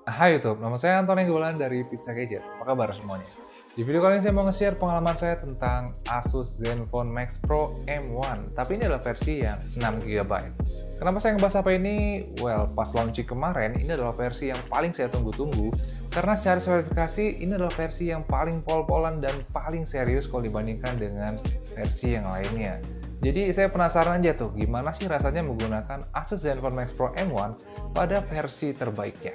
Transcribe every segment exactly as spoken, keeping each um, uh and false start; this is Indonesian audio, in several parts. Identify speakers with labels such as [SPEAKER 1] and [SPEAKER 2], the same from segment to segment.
[SPEAKER 1] Hai YouTube, nama saya Antoni Gulan dari Pizza Gadget. Apa kabar semuanya? Di video kali ini saya mau nge-share pengalaman saya tentang Asus Zenfone Max Pro M satu, tapi ini adalah versi yang enam giga byte. Kenapa saya ngebahas H P ini? Well, pas launching kemarin, ini adalah versi yang paling saya tunggu-tunggu, karena secara verifikasi, ini adalah versi yang paling pol-polan dan paling serius kalau dibandingkan dengan versi yang lainnya. Jadi saya penasaran aja tuh, gimana sih rasanya menggunakan Asus Zenfone Max Pro M satu pada versi terbaiknya.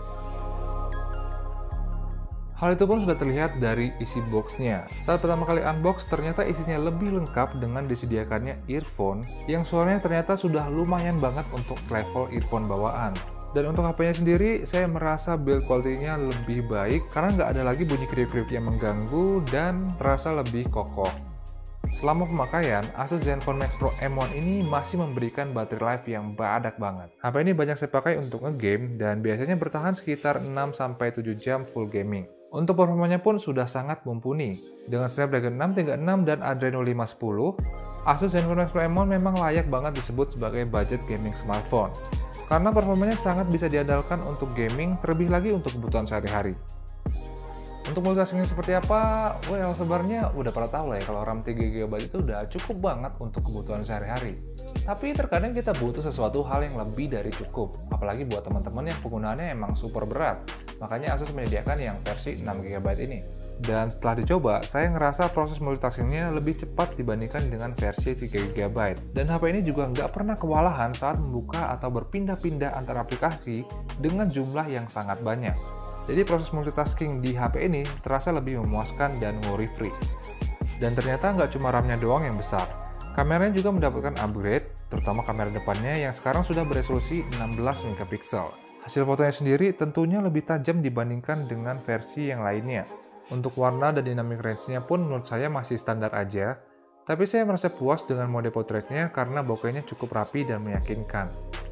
[SPEAKER 1] Hal itu pun sudah terlihat dari isi boxnya. Saat pertama kali unbox, ternyata isinya lebih lengkap dengan disediakannya earphone yang suaranya ternyata sudah lumayan banget untuk level earphone bawaan. Dan untuk H P-nya sendiri, saya merasa build quality-nya lebih baik karena nggak ada lagi bunyi kriuk-kriuk yang mengganggu dan terasa lebih kokoh. Selama pemakaian, Asus Zenfone Max Pro M satu ini masih memberikan baterai life yang badak banget. H P ini banyak saya pakai untuk nge-game dan biasanya bertahan sekitar enam sampai tujuh jam full gaming. Untuk performanya pun sudah sangat mumpuni. Dengan Snapdragon enam tiga enam dan Adreno lima sepuluh, Asus Zenfone Max Pro M satu memang layak banget disebut sebagai budget gaming smartphone. Karena performanya sangat bisa diandalkan untuk gaming, terlebih lagi untuk kebutuhan sehari-hari. Untuk multitaskingnya seperti apa? Well, sebenarnya udah pada tahu lah ya kalau RAM tiga giga byte itu udah cukup banget untuk kebutuhan sehari-hari. Tapi terkadang kita butuh sesuatu hal yang lebih dari cukup, apalagi buat teman-teman yang penggunaannya emang super berat. Makanya Asus menyediakan yang versi enam giga byte ini. Dan setelah dicoba, saya ngerasa proses multitaskingnya lebih cepat dibandingkan dengan versi tiga giga byte. Dan H P ini juga nggak pernah kewalahan saat membuka atau berpindah-pindah antar aplikasi dengan jumlah yang sangat banyak. Jadi proses multitasking di H P ini terasa lebih memuaskan dan worry-free. Dan ternyata nggak cuma RAM-nya doang yang besar. Kameranya juga mendapatkan upgrade, terutama kamera depannya yang sekarang sudah beresolusi enam belas megapiksel. Hasil fotonya sendiri tentunya lebih tajam dibandingkan dengan versi yang lainnya. Untuk warna dan dynamic range-nya pun menurut saya masih standar aja, tapi saya merasa puas dengan mode portraitnya karena bokehnya cukup rapi dan meyakinkan.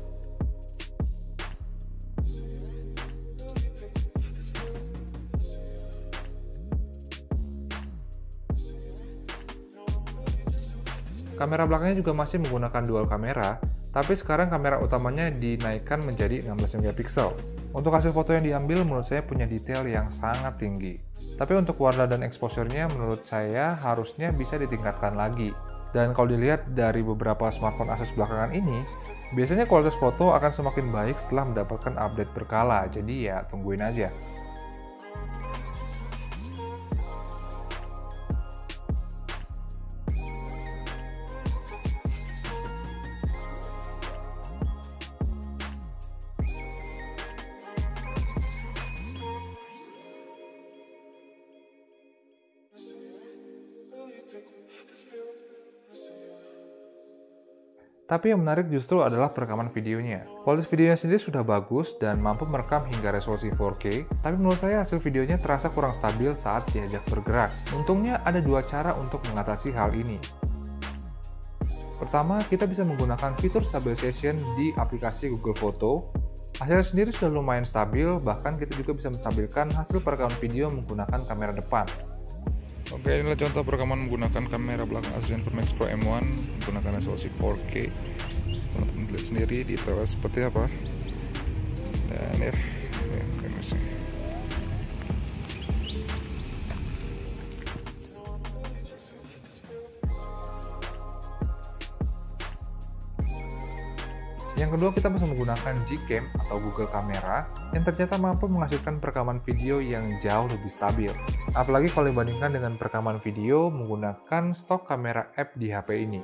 [SPEAKER 1] Kamera belakangnya juga masih menggunakan dual kamera, tapi sekarang kamera utamanya dinaikkan menjadi enam belas megapiksel. Untuk hasil foto yang diambil menurut saya punya detail yang sangat tinggi. Tapi untuk warna dan exposure-nya menurut saya harusnya bisa ditingkatkan lagi. Dan kalau dilihat dari beberapa smartphone Asus belakangan ini, biasanya kualitas foto akan semakin baik setelah mendapatkan update berkala, jadi ya tungguin aja. Tapi yang menarik justru adalah perekaman videonya. Kualitas videonya sendiri sudah bagus dan mampu merekam hingga resolusi empat K, tapi menurut saya hasil videonya terasa kurang stabil saat diajak bergerak. Untungnya ada dua cara untuk mengatasi hal ini. Pertama, kita bisa menggunakan fitur stabilization di aplikasi Google Photo. Hasilnya sendiri sudah lumayan stabil, bahkan kita juga bisa menstabilkan hasil perekaman video menggunakan kamera depan. Oke, inilah contoh perekaman menggunakan kamera belakang Asus Zenfone Max Pro M satu menggunakan resolusi empat K. Teman-teman lihat sendiri detailnya seperti apa. Dan ya, ya kameranya. Yang kedua, kita bisa menggunakan Gcam atau Google Kamera yang ternyata mampu menghasilkan perekaman video yang jauh lebih stabil. Apalagi kalau dibandingkan dengan perekaman video menggunakan stok kamera app di H P ini.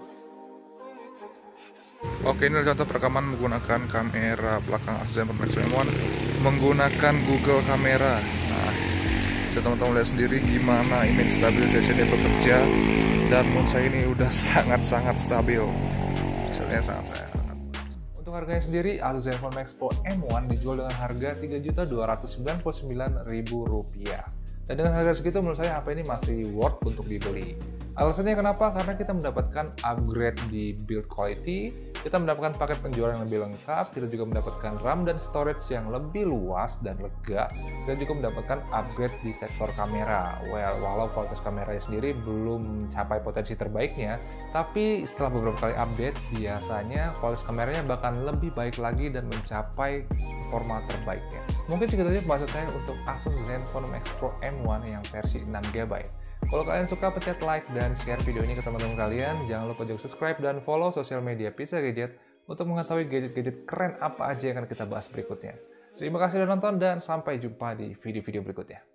[SPEAKER 1] Oke, ini adalah contoh perekaman menggunakan kamera belakang Asus Zenfone Max Pro M satu menggunakan Google Kamera. Nah, bisa teman-teman lihat sendiri gimana image stabilization-nya bekerja, dan menurut saya ini udah sangat-sangat stabil. Hasilnya sangat-sangat. Untuk harganya sendiri, Asus Zenfone Max Pro M satu dijual dengan harga tiga juta dua ratus sembilan puluh sembilan ribu rupiah. Dan dengan harga segitu menurut saya H P ini masih worth untuk dibeli. Alasannya kenapa? Karena kita mendapatkan upgrade di build quality, kita mendapatkan paket penjualan yang lebih lengkap, kita juga mendapatkan RAM dan storage yang lebih luas dan lega, dan juga mendapatkan upgrade di sektor kamera. Well, walau kualitas kameranya sendiri belum mencapai potensi terbaiknya, tapi setelah beberapa kali update, biasanya kualitas kameranya bahkan lebih baik lagi dan mencapai performa terbaiknya. Mungkin segitu aja pembahasan saya untuk Asus Zenfone Max Pro M satu yang versi enam giga byte. Kalau kalian suka, pencet like dan share video ini ke teman-teman kalian. Jangan lupa juga subscribe dan follow sosial media Pizza Gadget untuk mengetahui gadget-gadget keren apa aja yang akan kita bahas berikutnya. Terima kasih sudah nonton dan sampai jumpa di video-video berikutnya.